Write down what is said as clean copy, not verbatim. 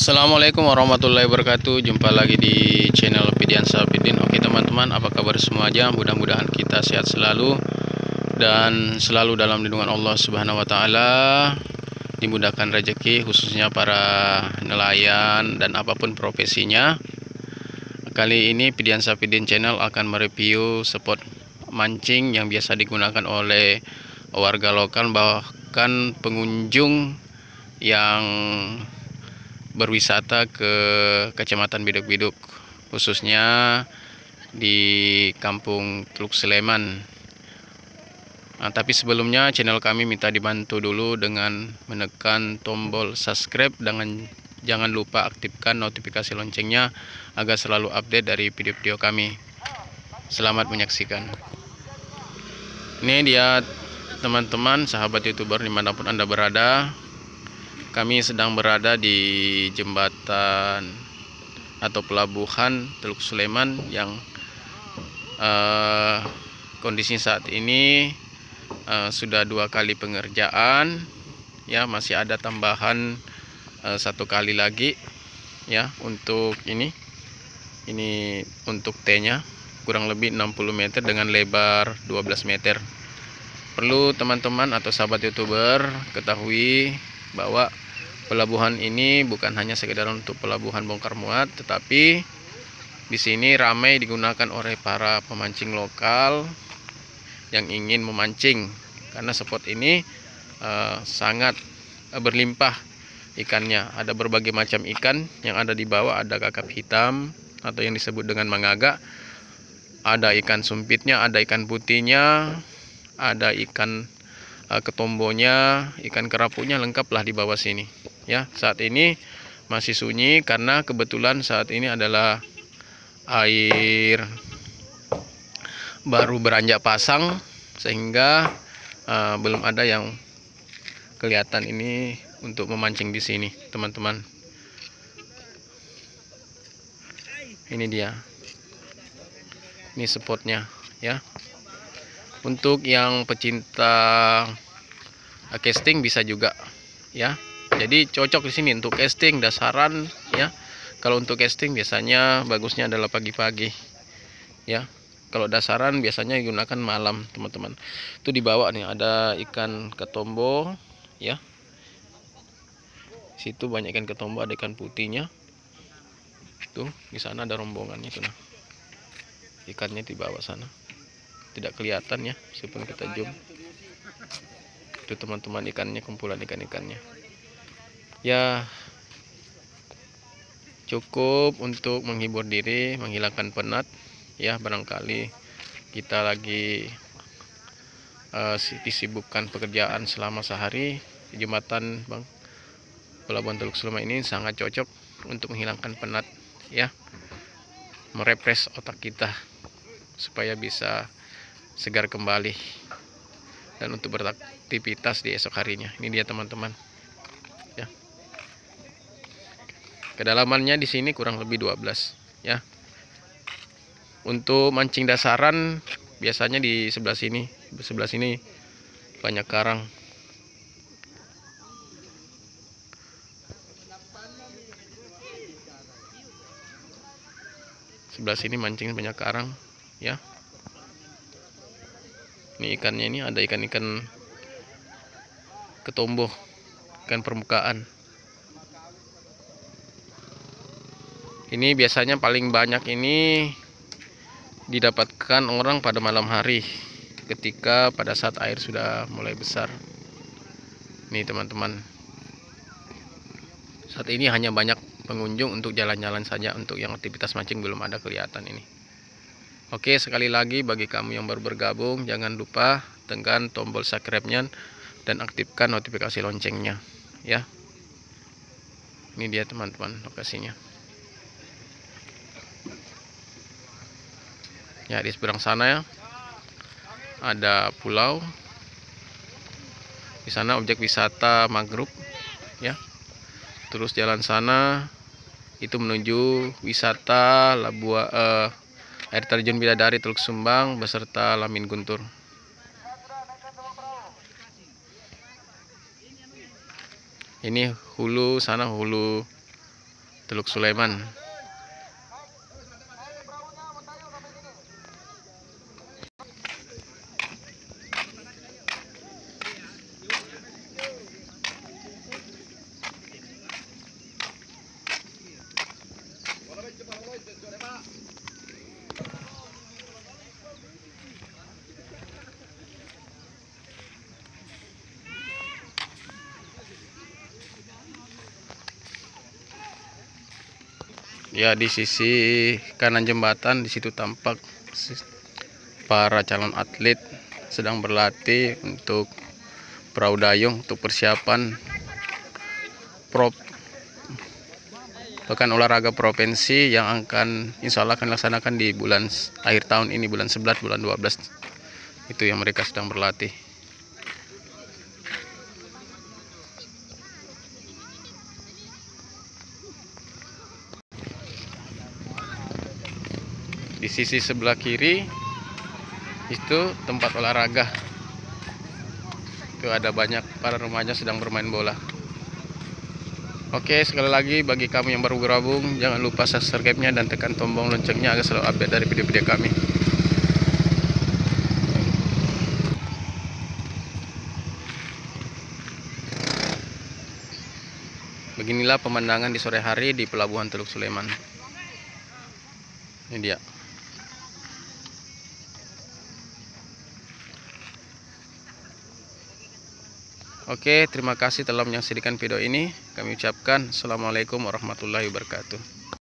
Assalamualaikum warahmatullahi wabarakatuh. Jumpa lagi di channel Pidian Sapidin. Oke teman-teman, apa kabar semua aja? Mudah-mudahan kita sehat selalu dan selalu dalam lindungan Allah Subhanahu wa taala. Dimudahkan rezeki khususnya para nelayan dan apapun profesinya. Kali ini Pidian Sapidin channel akan mereview spot mancing yang biasa digunakan oleh warga lokal bahkan pengunjung yang berwisata ke Kecamatan Biduk-Biduk, khususnya di Kampung Teluk Sleman. Nah, tapi sebelumnya channel kami minta dibantu dulu dengan menekan tombol subscribe, dengan jangan lupa aktifkan notifikasi loncengnya agar selalu update dari video-video kami. Selamat menyaksikan. Ini dia teman-teman, sahabat YouTuber dimanapun Anda berada. Kami sedang berada di jembatan atau pelabuhan Teluk Sleman yang kondisi saat ini sudah 2 kali pengerjaan, ya, masih ada tambahan 1 kali lagi, ya, untuk ini untuk T-nya kurang lebih 60 meter dengan lebar 12 meter. Perlu teman-teman atau sahabat YouTuber ketahui bahwa pelabuhan ini bukan hanya sekedar untuk pelabuhan bongkar muat, tetapi di sini ramai digunakan oleh para pemancing lokal yang ingin memancing, karena spot ini sangat berlimpah ikannya. Ada berbagai macam ikan yang ada di bawah, ada kakap hitam atau yang disebut dengan mangagak, ada ikan sumpitnya, ada ikan putihnya, ada ikan ketombonya, ikan kerapunya, lengkaplah di bawah sini. Ya, saat ini masih sunyi karena kebetulan saat ini adalah air baru beranjak pasang, sehingga belum ada yang kelihatan ini untuk memancing di sini, teman-teman. Ini dia, ini spotnya, ya. Untuk yang pecinta casting bisa juga, ya. Jadi cocok di sini untuk casting dasaran, ya. Kalau untuk casting biasanya bagusnya adalah pagi-pagi, ya. Kalau dasaran biasanya digunakan malam, teman-teman. Itu di bawah nih ada ikan ketombo, ya. Situ banyak ikan ketombo, ada ikan putihnya. Tuh, di sana ada rombongannya tuh, nah. Ikannya di bawah sana. Tidak kelihatan, ya, meskipun kita zoom. Itu teman-teman ikannya, kumpulan ikan-ikannya. Ya, cukup untuk menghibur diri, menghilangkan penat, ya. Barangkali kita lagi disibukkan pekerjaan selama sehari di jembatan pelabuhan Teluk Sleman ini sangat cocok untuk menghilangkan penat, ya, merefresh otak kita supaya bisa segar kembali dan untuk beraktivitas di esok harinya. Ini dia teman-teman, ya. Kedalamannya di sini kurang lebih 12, ya. Untuk mancing dasaran biasanya di sebelah sini banyak karang. Sebelah sini mancing banyak karang, ya. Ini ikannya, ini ada ikan-ikan ketombo, ikan permukaan. Ini biasanya paling banyak ini didapatkan orang pada malam hari, ketika pada saat air sudah mulai besar. Nih teman-teman, saat ini hanya banyak pengunjung untuk jalan-jalan saja, untuk yang aktivitas mancing belum ada kelihatan ini. Oke, sekali lagi bagi kamu yang baru bergabung, jangan lupa tekan tombol subscribe-nya dan aktifkan notifikasi loncengnya, ya. Ini dia teman-teman lokasinya. Ya, di seberang sana, ya, ada pulau. Di sana objek wisata mangrove, ya. Terus jalan sana itu menuju wisata air terjun Bidadari Teluk Sumbang beserta Lamin Guntur. Ini hulu, sana hulu Teluk Sulaiman. Ya, di sisi kanan jembatan di situ tampak para calon atlet sedang berlatih untuk perahu dayung untuk persiapan pekan olahraga provinsi yang insya Allah akan dilaksanakan di bulan akhir tahun ini, bulan 11, bulan 12. Itu yang mereka sedang berlatih. Di sisi sebelah kiri itu tempat olahraga. Itu ada banyak para remaja sedang bermain bola. Oke, sekali lagi bagi kamu yang baru bergabung, jangan lupa subscribe-nya dan tekan tombol loncengnya agar selalu update dari video-video kami. Beginilah pemandangan di sore hari di Pelabuhan Teluk Sulaiman. Ini dia. Oke, terima kasih telah menyaksikan video ini. Kami ucapkan Assalamualaikum warahmatullahi wabarakatuh.